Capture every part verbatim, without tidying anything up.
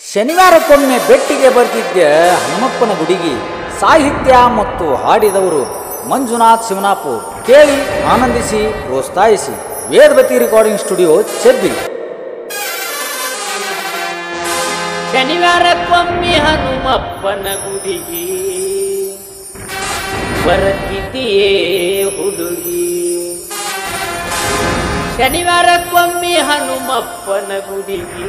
ಶನಿವಾರಕ್ಕೊಮ್ಮೆ ಬೆಟ್ಟಿಗೆ ಬರ್ತಿದ್ದ ಹನುಮಪ್ಪನ ಗುಡಿಗೆ ಸಾಹಿತ್ಯ ಮತ್ತು ಹಾಡಿದವರು ಮಂಜುನಾಥ್ ಶಿವನಾಪುರ್. ಕೇಳಿ ಆನಂದಿಸಿ ಪ್ರೋತ್ಸಾಹಿಸಿ. Vedavati recording studio, Chebbi. ಶನಿವಾರಕ್ಕೊಮ್ಮೆ ಹನುಮಪ್ಪನ ಗುಡಿಗೆ ಬರತಿದೆಯೇ ಹುಡುಗಿ. ಶನಿವಾರಕ್ಕೊಮ್ಮೆ ಹನುಮಪ್ಪನ ಗುಡಿಗೆ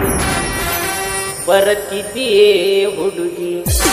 ಬರತಿದೆಯೇ ಹುಡುಗಿ.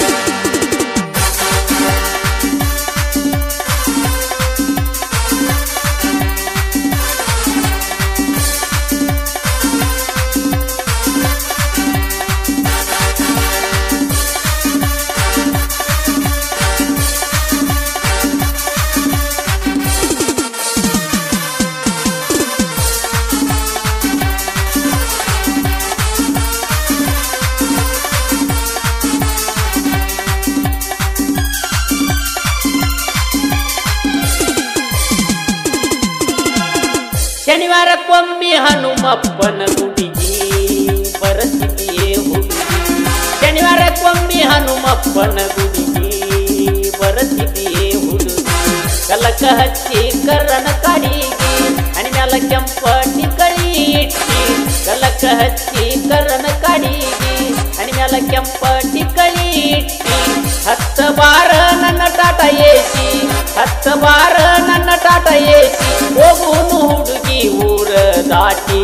ಶನಿವಾರಕ್ಕೊಮ್ಮೆ ಹನುಮಪ್ಪನ ಗುಡಿಗೆ ಬರತಿದೆಯೇ ಹುಡುಗಿ. ಶನಿವಾರಕ್ಕೊಮ್ಮೆ ಹನುಮಪ್ಪನ ಗುಡಿಗೆ ಬರತಿದೆಯೇ ಹುಡುಗಿ. ಕಲಕ ಹಚ್ಚಿ ಕರ್ರನ ಕಾಡಿಗೆ ಹಣಿಮ್ಯಾಲ ಕೆಂಪಟಿ ಕಳಿ ಇಟ್ಟಿ. ಕಲಕ ಹಚ್ಚಿ ಕರ್ರನ ಕಾಡಿಗೆ ಹಣಿಮ್ಯಾಲ ಕೆಂಪಟಿ ಕಳಿ ಇಟ್ಟಿ. ಹತ್ತ ಬಾರ ನನ್ನ ಟಾಟ ಏಸಿ, ಹತ್ತ ಬಾರ ನನ್ನ ಟಾಟ ಏಸಿ, ಹೋಗುನು ಹುಡುಗಿ ಊರ ದಾಟಿ.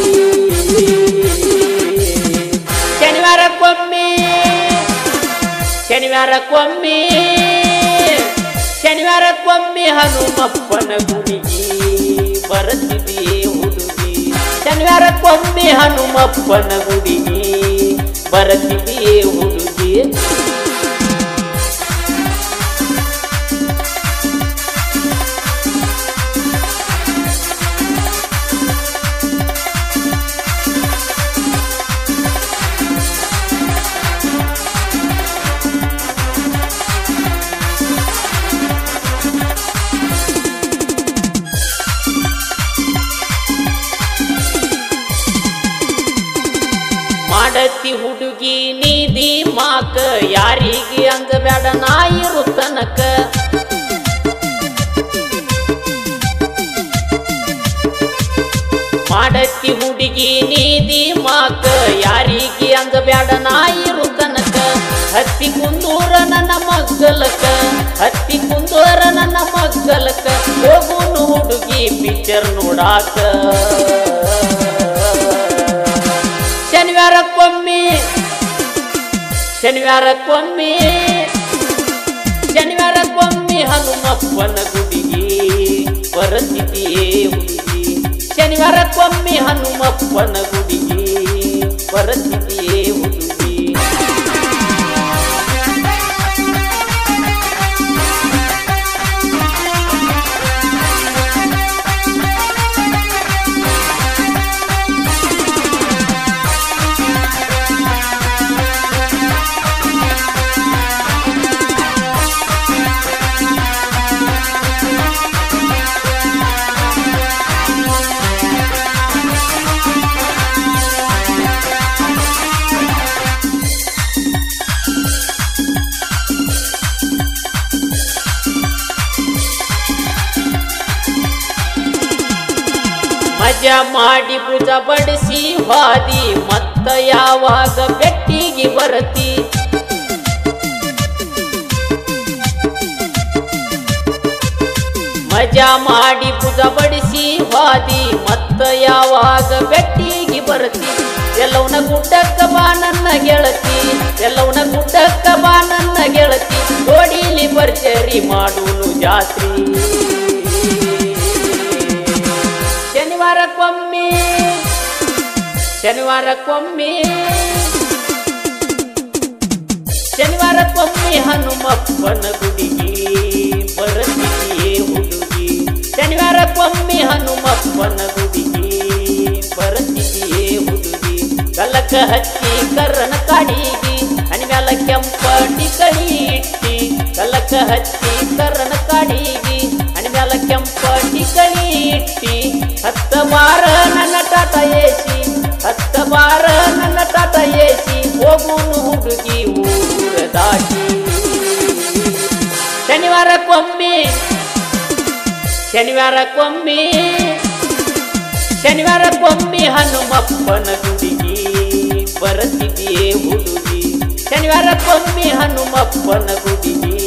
ಶನಿವಾರಕ್ಕೊಮ್ಮೆ ಶನಿವಾರಕ್ಕೊಮ್ಮೆ ಶನಿವಾರಕ್ಕೊಮ್ಮೆ ಹನುಮಪ್ಪನ ಗುಡಿಗೆ ಬರತಿದೆಯೇ ಹುಡುಗಿ. ಶನಿವಾರಕ್ಕೊಮ್ಮೆ ಹನುಮಪ್ಪನ ಗುಡಿಗೆ ಬರತಿದೆಯೇ ಹುಡುಗಿ. ಮಾಡತಿ ಹುಡುಗಿ ನೀದಿ ಮಾಕ, ಯಾರಿಗೆ ಅಂದ ಬೇಡ ನಾಯಿರು ತನಕ. ಮಾಡತಿ ಹುಡುಗಿ ನೀದಿ ಮಾಕ, ಯಾರಿಗೆ ಅಂದ ಬೇಡ ನಾಯಿರು ತನಕ. ಹತ್ತಿ ಕುಂದೂರ ನನ್ನ ಮಗ್ಗಲಕ, ಹತ್ತಿ ಕುಂದೂರ ನನ್ನ ಮಗ್ಗಲಕ, ಹೋಗುನು ಹುಡುಗಿ ಪಿಕ್ಚರ್ ನೋಡಾಕ. ಶನಿವಾರಕ್ಕೊಮ್ಮೆ ಶನಿವಾರಕ್ಕೊಮ್ಮೆ ಶನಿವಾರಕ್ಕೊಮ್ಮೆ ಹನುಮಪ್ಪನ ಗುಡಿಗೆ ಬರತಿದೆಯೇ ಹುಡುಗಿ. ಶನಿವಾರಕ್ಕೊಮ್ಮೆ ಹನುಮಪ್ಪನ ಗುಡಿಗೆ ಬರತಿದೆಯೇ ಹುಡುಗಿ. ಮಜಾ ಮಾಡಿ ಭುಜ ಬಡಿಸಿ ಹಾದಿ, ಮತ್ತ ಯಾವಾಗ ಬೆಟ್ಟಿಗೆ ಬರತಿ. ಮಜಾ ಮಾಡಿ ಭುಜ ಬಡಿಸಿ ಹಾದಿ, ಮತ್ತ ಯಾವಾಗ ಬೆಟ್ಟಿಗೆ ಬರತಿ. ಎಲ್ಲವನ ಗುಡ್ಡಕ್ಕ ಬಾ ನನ್ನ ಗೆಳತಿ, ಎಲ್ಲವನ ಗುಡ್ಡಕ್ಕ ಬಾ ನನ್ನ ಗೆಳತಿ, ಓಡಿಲಿ ಭರ್ಜರಿ ಮಾಡುನು ಜಾತ್ರಿ. ಶನಿವಾರಕ್ಕೊಮ್ಮೆ ಶನಿವಾರಕ್ಕೊಮ್ಮೆ ಶನಿವಾರಕ್ಕೊಮ್ಮೆ ಹನುಮಪ್ಪನ ಗುಡಿಗೆ ಬರತಿದೆಯೇ ಹುಡುಗಿ. ಶನಿವಾರಕ್ಕೊಮ್ಮೆ ಹನುಮಪ್ಪನ ಗುಡಿಗೆ ಬರತಿದೆಯೇ ಹುಡುಗಿ. ಕಲಕ ಹಚ್ಚಿ ಕರ್ರನ ಕಾಡಿಗೆ ಹಣಿಮ್ಯಾಲ ಕೆಂಪಟಿ ಕಳಿ ಇಟ್ಟಿ. ಕಲಕ ಹಚ್ಚಿ ಕರ್ರನ ಕಾಡಿಗೆ ಹಣಿಮ್ಯಾಲ ಕೆಂಪಟಿ ಕಳಿ ಇಟ್ಟಿ. ಹತ್ತ ಬಾರ ನನ್ನ ಟಾಟ ಏಸಿ, ಹತ್ತ ಬಾರ ನನ್ನ ಟಾಟ ಏಸಿ, ಶನಿವಾರಕ್ಕೊಮ್ಮೆ ಶನಿವಾರಕ್ಕೊಮ್ಮೆ ಶನಿವಾರಕ್ಕೊಮ್ಮೆ ಹನುಮಪ್ಪನ ಗುಡಿಗೆ ಬರತಿದೆಯೇ ಹುಡುಗಿ ಶನಿವಾರಕ್ಕೊಮ್ಮೆ ಹನುಮಪ್ಪನ ಗುಡಿಗೆ